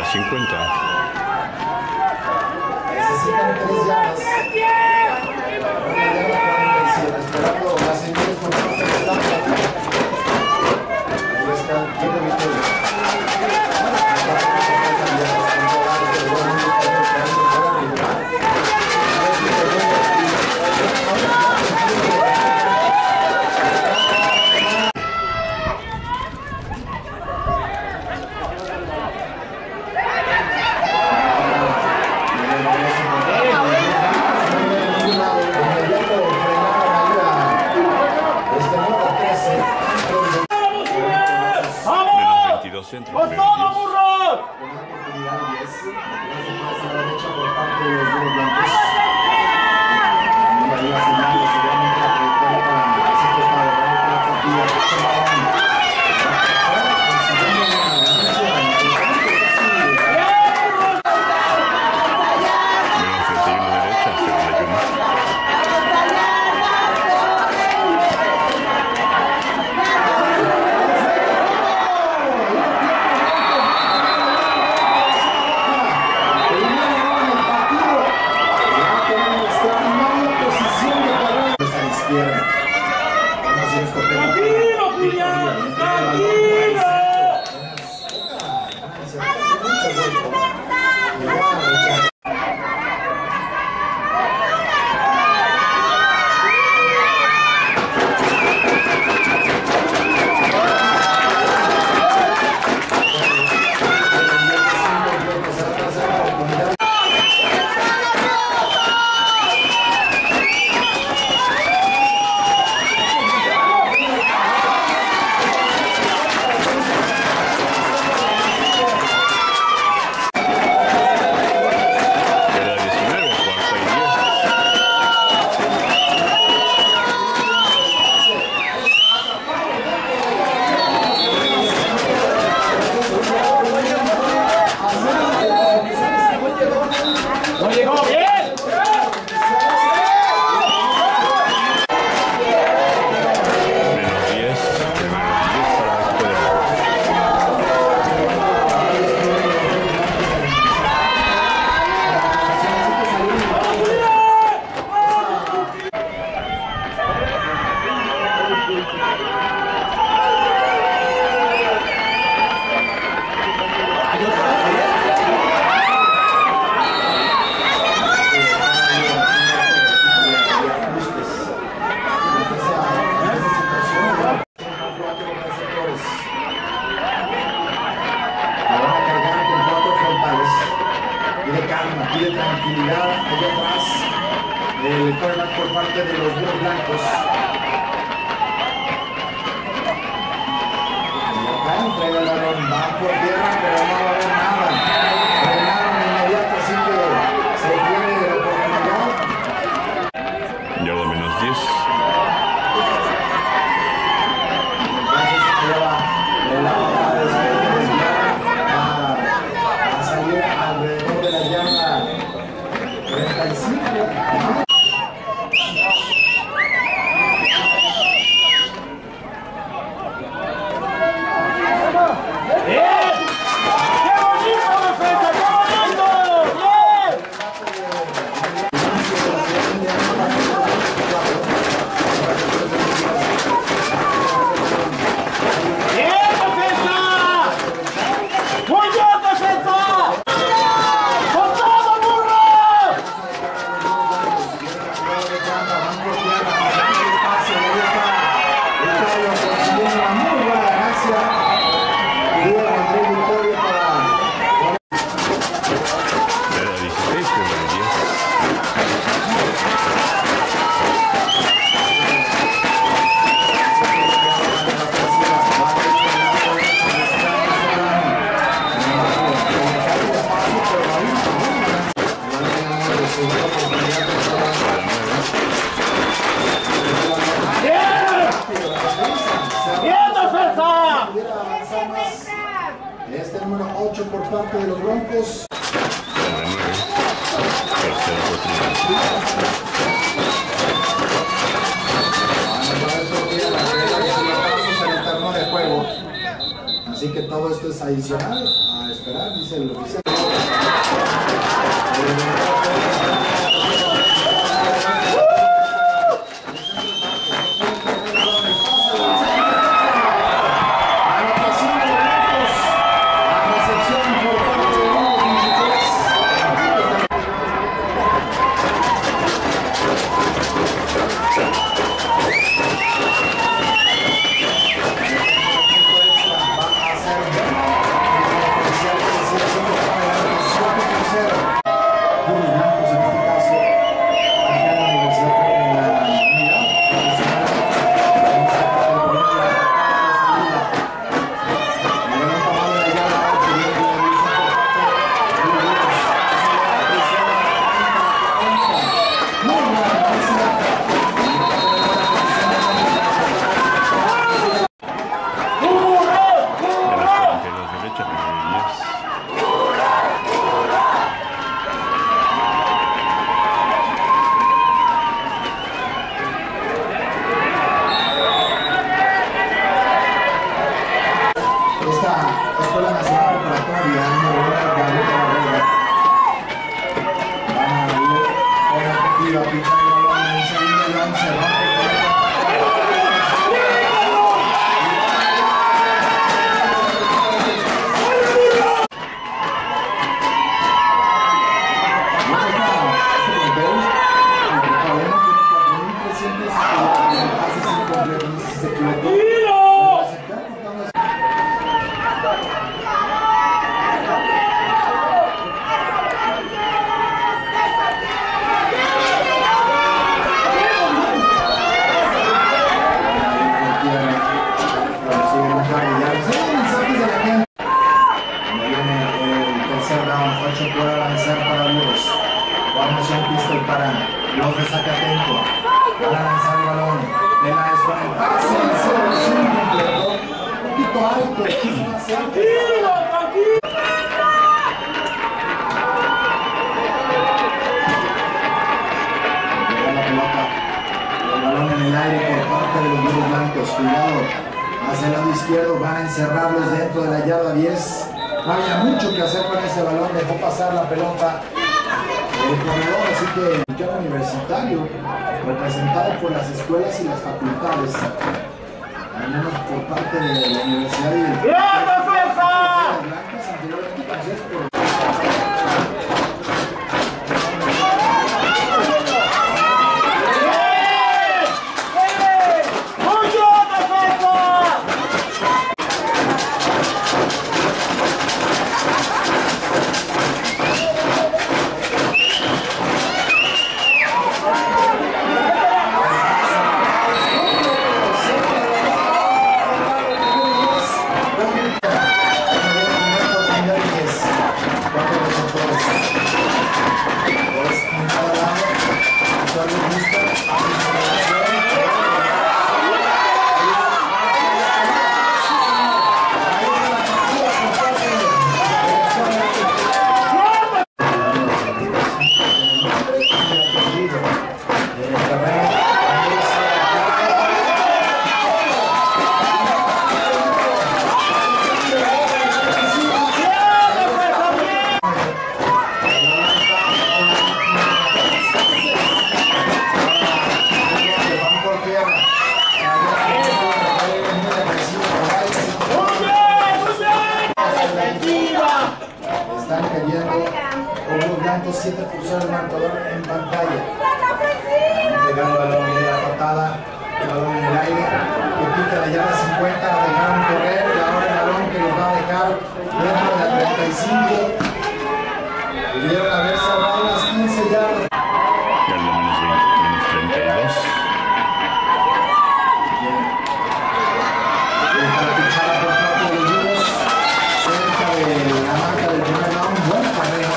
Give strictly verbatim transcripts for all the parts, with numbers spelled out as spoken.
cincuenta. Necesitan tres yardas. Una yarda cuarenta y siete. Esperando las señales por parte de la plata. Ahí está, tiene victoria. Centro, ¡Con todo, burros! Pide tranquilidad allá atrás el cornerback por parte de los Burros Blancos. Y acá entrega el balón, va por tierra, pero no va a haber nada. Frenaron de inmediato, así que se pierde de la oportunidad. Yarda menos diez. Entonces lleva la otra después de desviar a salir alrededor de la yarda treinta y cinco. Este número ocho por parte de los Broncos. Así que todo esto es adicional a esperar, dice el oficial. Para los de Zacatenco, van a lanzar el balón, de la con el pase, el cero completo, un poquito alto, tranquilo, tranquilo. Llega la pelota, el balón en el aire por parte de los Lobos Blancos, cuidado, hacia el lado izquierdo, van a encerrarlos dentro de la yarda diez, no había mucho que hacer con ese balón, dejó pasar la pelota el corredor, así que el ya universitario, representado por las escuelas y las facultades, al menos por parte de la universidad y del blancas anteriormente conocidas por siete pulsó el marcador en pantalla. Pegar el balón y la patada, el balón en el aire, que pica la yarda cincuenta, la dejaron correr y ahora el balón que los va a dejar dentro de la treinta y cinco. Pudieron haber salvado las quince yardas. Ya lo menos veinte, menos treinta y dos. Bien. Para pichada por parte de los Lobos, cerca de la marca del primer down, buen carrera.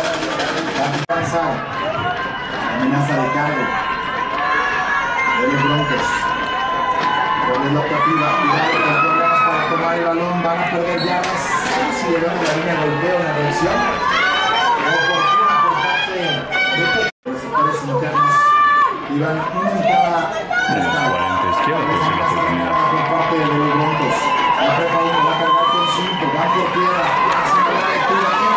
Amenaza de cargo de los Broncos. Con la optativa, cuidado con problemas para tomar el balón, van a perder yardas. Si llegan a la línea de golpeo en la reacción, oportuna por parte de los sectores internos. Iban una en cada cuarenta izquierda, pues es la oportunidad. por parte de los Broncos. La prepa uno va a cargar con cinco, van por tierra, haciendo la lectura.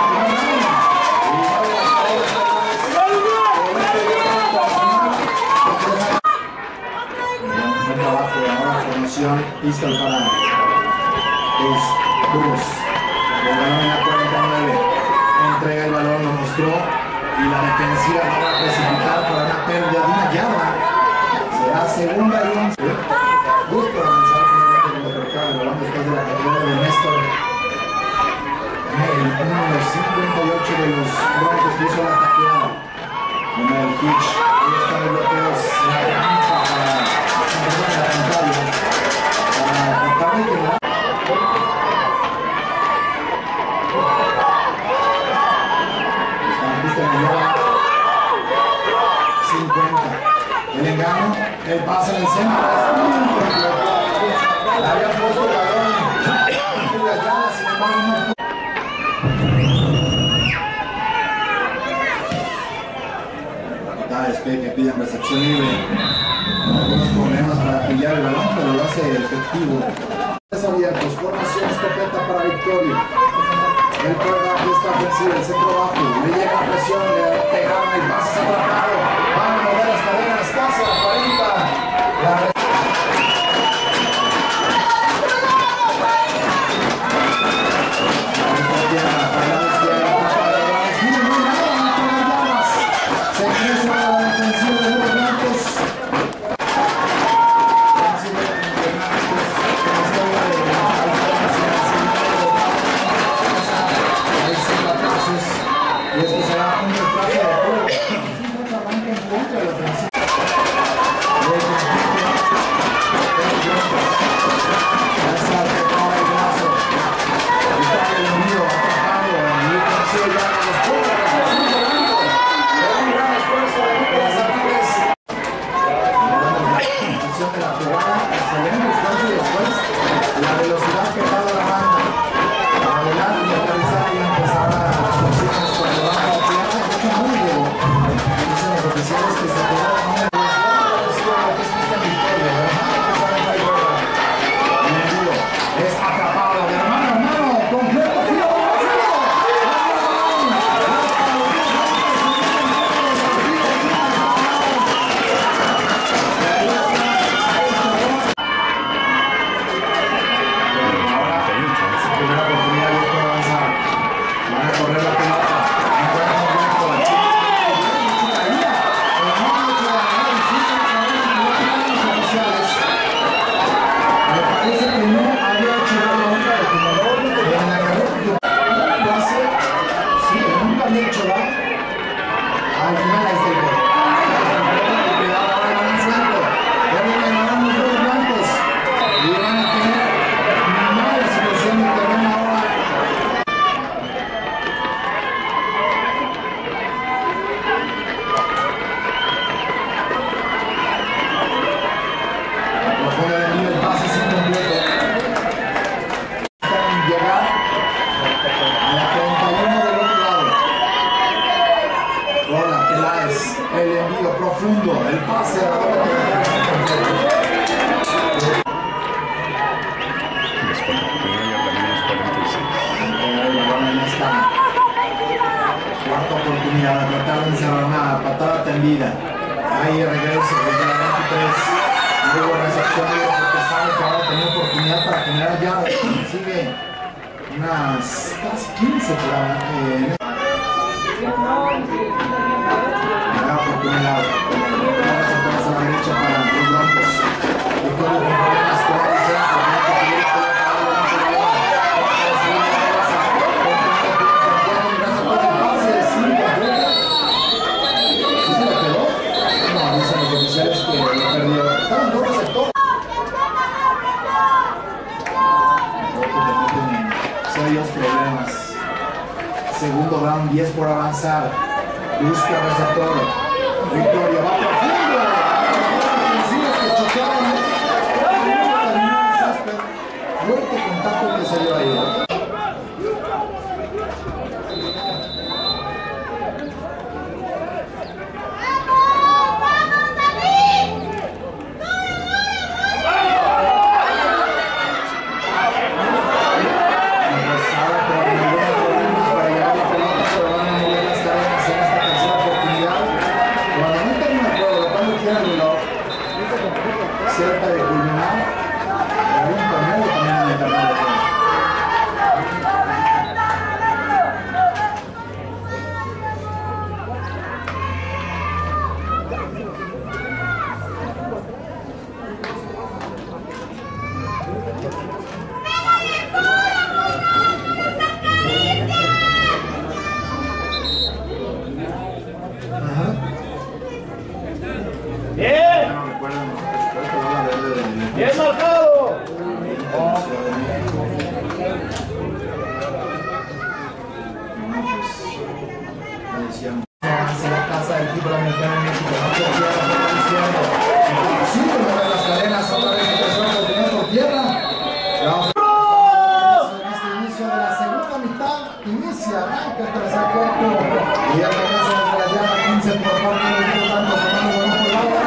anotación. Pistol para los Búhos. El balón en la cuarenta y nueve. Entrega el balón, lo mostró. Y la defensiva no va a precipitar por una pérdida de una yarda. Será segunda y once. Busca avanzar con el balón después de la categoría de Néstor. El número cincuenta y ocho de los Broncos que hizo la taqueada. En el pitch. Ahí están los bloqueos en la cancha para la pantalla. Para tratar de que el engaño, el pase en el centro, le había puesto el balón en las llaves, sin embargo no. La patada de despeje, piden recepción libre, algunos problemas para pillar el balón, pero lo hace efectivo. Abiertos, formación escopeta para Victoria. El quarterback de esta ofensiva, el centro bajo, le llega la presión, le pegaron el pase atrapado, van a mover las cadenas, casi a la cuarenta. La se crece la defensiva de los blancos. Y esto será un retraso de juego. Se arranca en contra de la ofensiva. Ya está atrapado el brazo. Está el envío atrapado. Y consigue ya los puntos. Pero un gran esfuerzo de las ataques. La posición de la jugada. Excelente esfuerzo y después la velocidad que da la banda. Adelante y aterrizar y empezar a las funciones cuando van a la tierra. Mucho muy debo. Dicen los oficiales que se quedaron a una velocidad que es esta victoria. El envío es atrapado de hermano a hermano. Completo giro. Primera oportunidad de avanzar. Van a correr la pelota. Encuentran un blanco. La chica. Me parece que no había hecho nada nunca de jugador en la carrera. Pase. Sí, nunca había hecho nada. Al final ahí está el gol. Cuidado ahora avanzando. Ya vienen ganando los dos blancos. Y van a tener mala situación de terreno ahora. La profunda de mí, el pase es incompleto. Necesitan llegar a la treinta y uno del otro lado. Hola, Peláez, el envío profundo, el pase a la doble incompleto. Cuarta oportunidad de tratar de encerrar una patada tendida. Ahí regresa desde la veintitrés. Luego recepción porque sabe que ahora tiene oportunidad para generar yardas. Sigue unas casi quince para eh, la oportunidad. La recepción a la derecha para los blancos. Victoria con problemas con el centro. Oficiales que lo perdió. Estaban dos receptores. Serios problemas. Segundo down, diez por avanzar. Busca receptor. Victoria va profundo. Defensivos que chocaron. Fuerte contacto que salió ahí. Cerca de culminar, decíamos. Hacia la casa del fútbol americano en México. No por tierra, por la izquierda. Sí, mover las cadenas otra vez empezó a tener por tierra. En este inicio de la segunda mitad, inicia, arranca el tercer cuarto. Y ya comienza desde la llama quince por parte del equipo tanto tomando el balón por lado.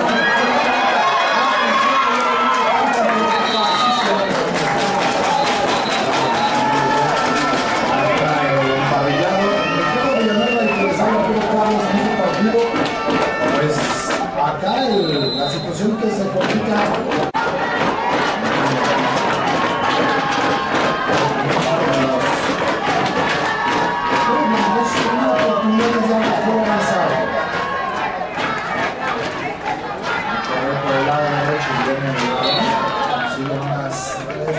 Pues acá el, la situación que se complica. Por el lado derecho y viene el lado, consigue unas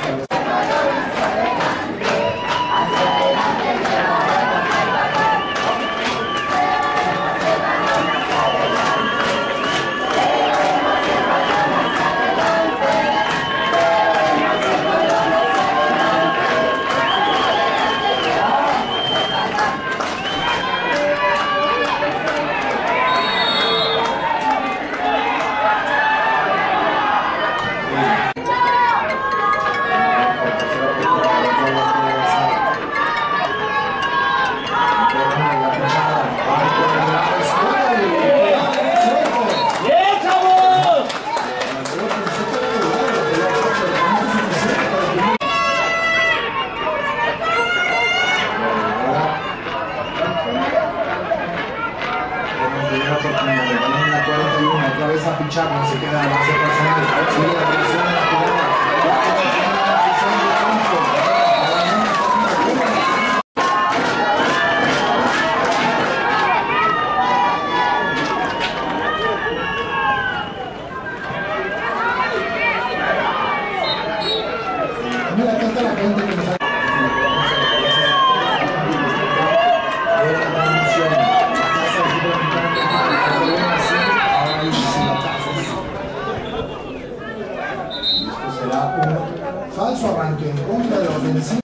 otra vez a pichar, no se queda la base personal, sigue la presión en la jugada, la presión de campo, mira, acá está la gente que nos ha falso arranque en contra de la ofensiva.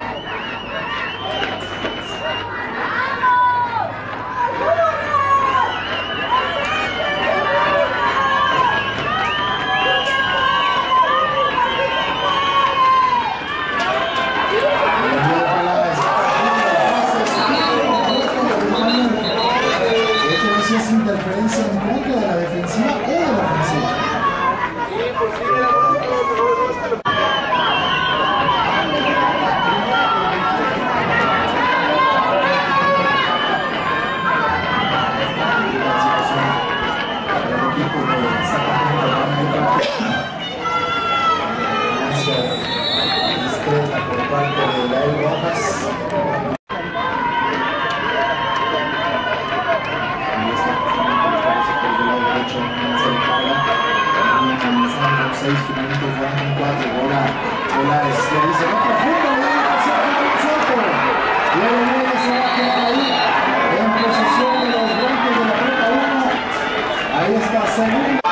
Es interferencia en contra de la defensiva o de la ofensiva. Por parte de Lael Rojas. seis, finalmente juegan en cuatro, bola, bola es, le dice, no profundo, le dice, y el Omega se va a quedar ahí, en posesión de los blancos de la ruta uno, ahí está, segundo.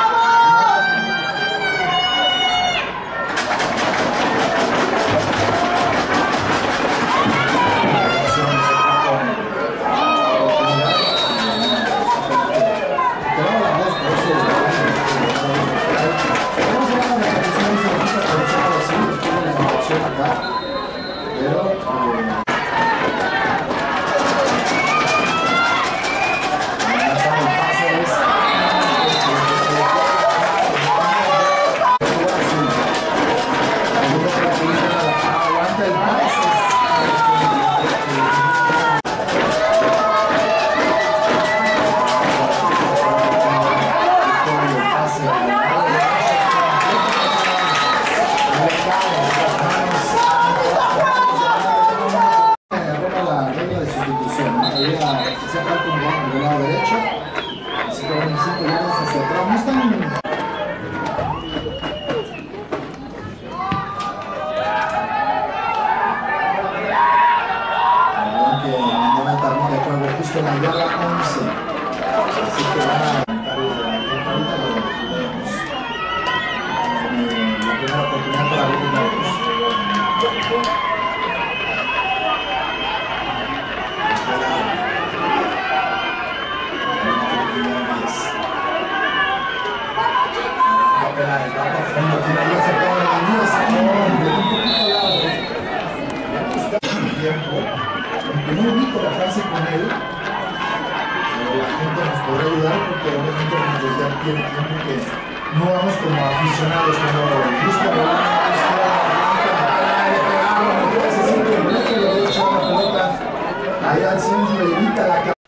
En la yarda once, así que van a levantar ahorita lo veremos. La primera oportunidad para Bruno Marcos. tiene tiempo que no vamos como aficionados cuando busca volar ese simple bloque le voy a echar la pelota ahí al centro le evita la cabeza.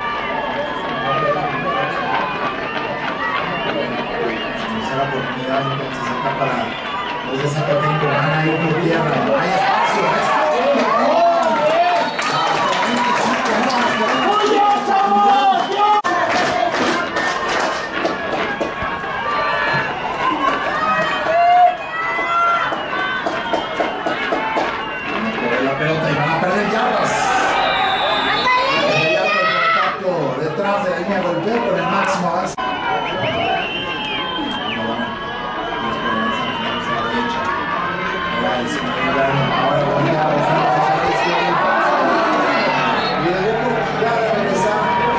La oportunidad entonces acá para los de Zacatenco van a ir por tierra, hay espacio, la pelota y van a perder yardas. Inmediato el contacto detrás de la línea de golpeo con el máximo avance. Ahora volteamos a la izquierda y pasa. Y de nuevo ya regresa.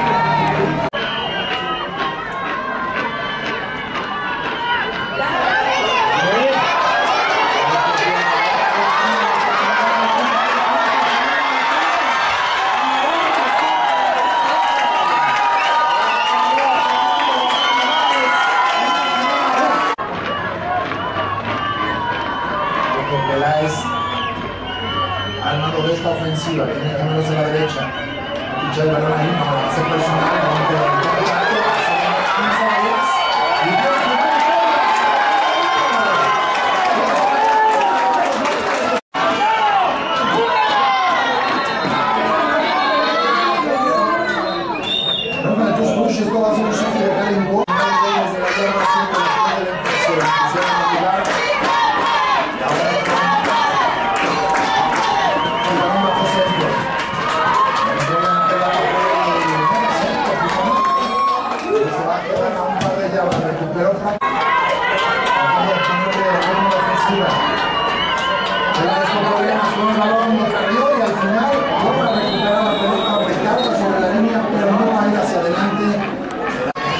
Peláez al mando de esta ofensiva, tiene que menos a la derecha, escuchar el balón ahí, no va a ser personal, no va a quedar en contacto, y nunca de tus pushes, todo hace un sitio de cara en gol, no hay goles de la guerra, siempre después de la inflexión, quisieron motivar. Recuperó Peláez con problemas con el balón, lo perdió y al final logra recuperar la pelota, recarga sobre la línea, pero no va a ir hacia adelante.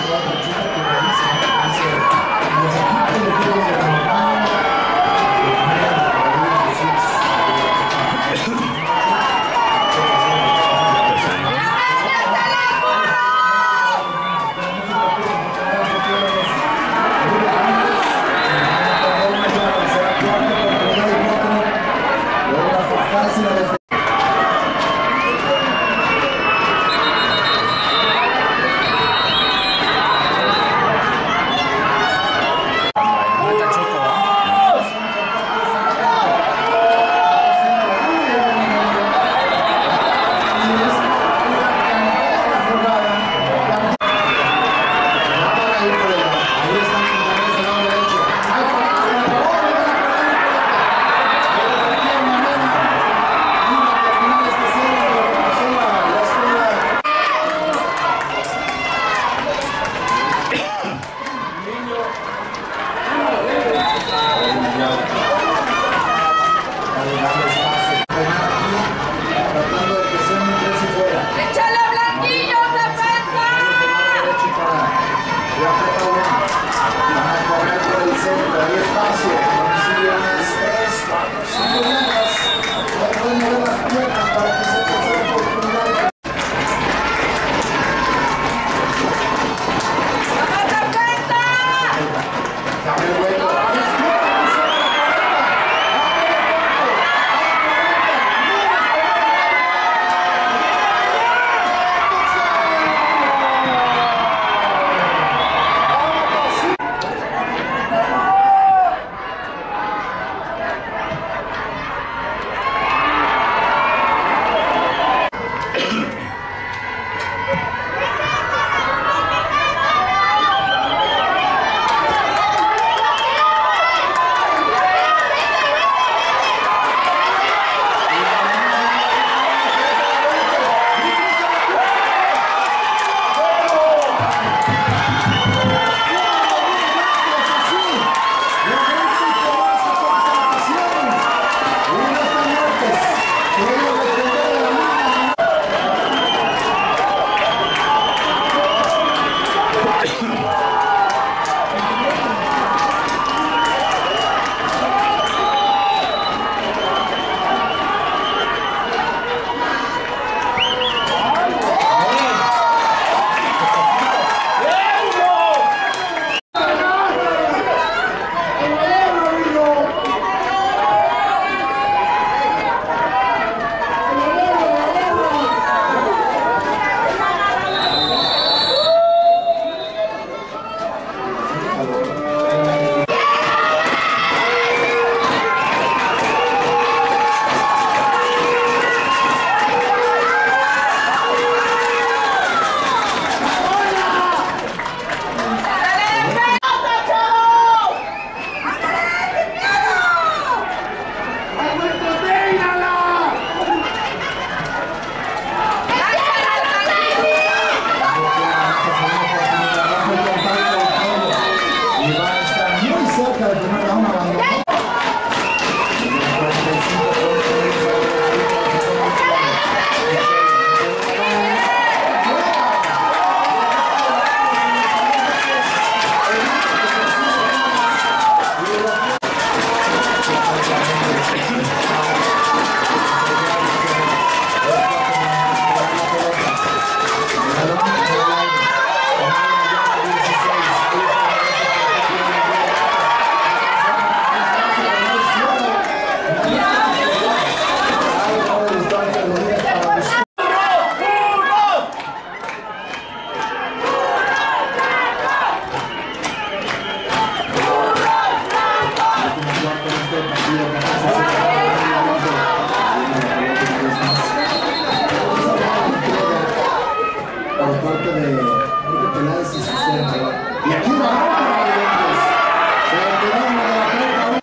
por parte de Enrique Peláez y su centro. Y aquí va para Vientos. Se quedaron de la pelota.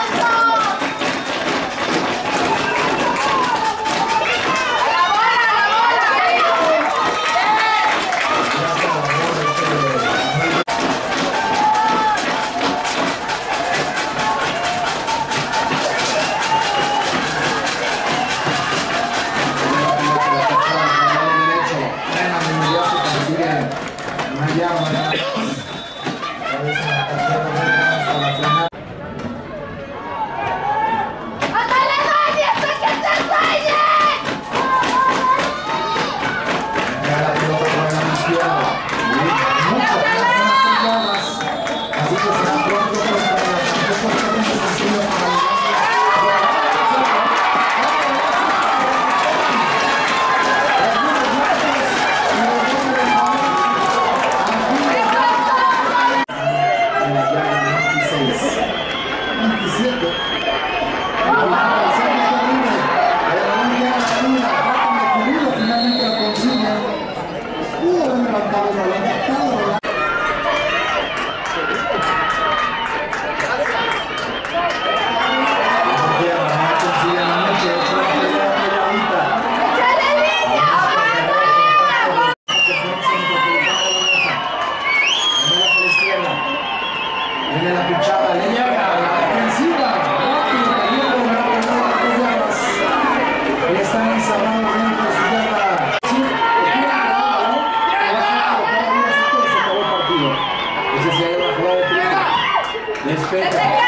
Viene la pinchada, le llega la defensiva, rápido, cayendo, la pelota de las yardas. Y están encerrados dentro de su yarda. Sí, tiene ganado, ¿no? Todavía se acabó el partido. Ese se lleva la jugada de tiro. Despeja.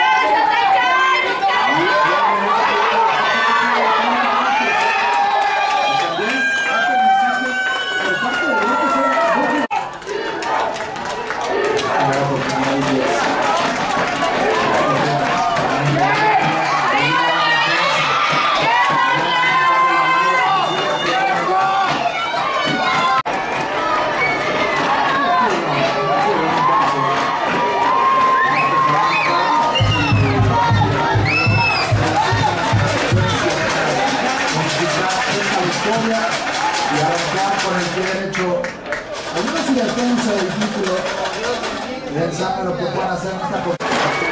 Y arrancar con el pie derecho. Algunos si defensa del título, pensando lo que puedan hacer en esta posición.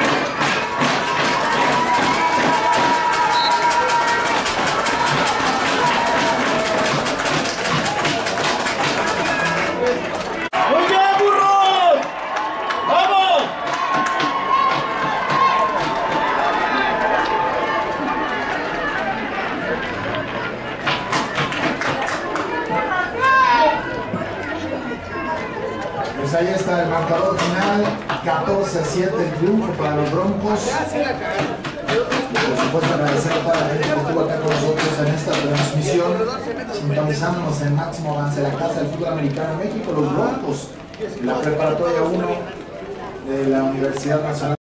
Pues ahí está el marcador final, catorce a siete el triunfo para los Broncos. Por supuesto agradecer a toda la gente que estuvo acá con nosotros en esta transmisión, sintonizándonos en máximo avance de la Casa del Fútbol Americano en México, los Broncos, la preparatoria uno de la Universidad Nacional.